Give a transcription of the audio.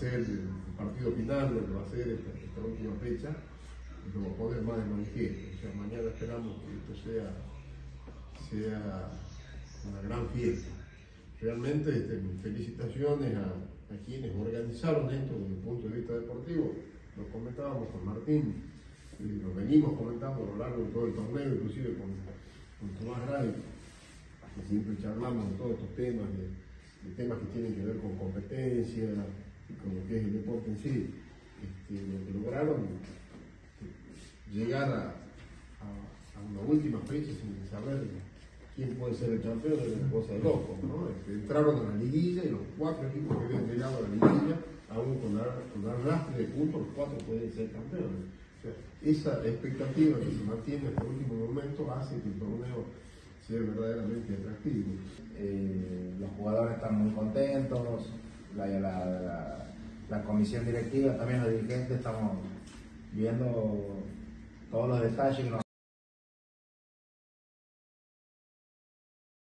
ser el partido final, lo que va a ser esta última fecha, lo va a poner más de manifiesto. O sea, mañana esperamos que esto sea una gran fiesta. Realmente felicitaciones a quienes organizaron esto desde el punto de vista deportivo. Lo comentábamos con Martín, lo venimos comentando a lo largo de todo el torneo, inclusive con Tomás Gray, que siempre charlamos de todos estos temas, de temas que tienen que ver con competencia, con lo que es el deporte en sí. Lo que lograron llegar a una última fecha sin saber quién puede ser el campeón es una cosa de loco, ¿no? Entraron a la liguilla y los 4 equipos que habían llegado a la liguilla, aún con arrastre de puntos, los 4 pueden ser campeones. O sea, esa expectativa que se mantiene hasta el último momento hace que el torneo sea verdaderamente atractivo. Los jugadores están muy contentos, la comisión directiva, también los dirigentes, estamos viendo todos los detalles que nos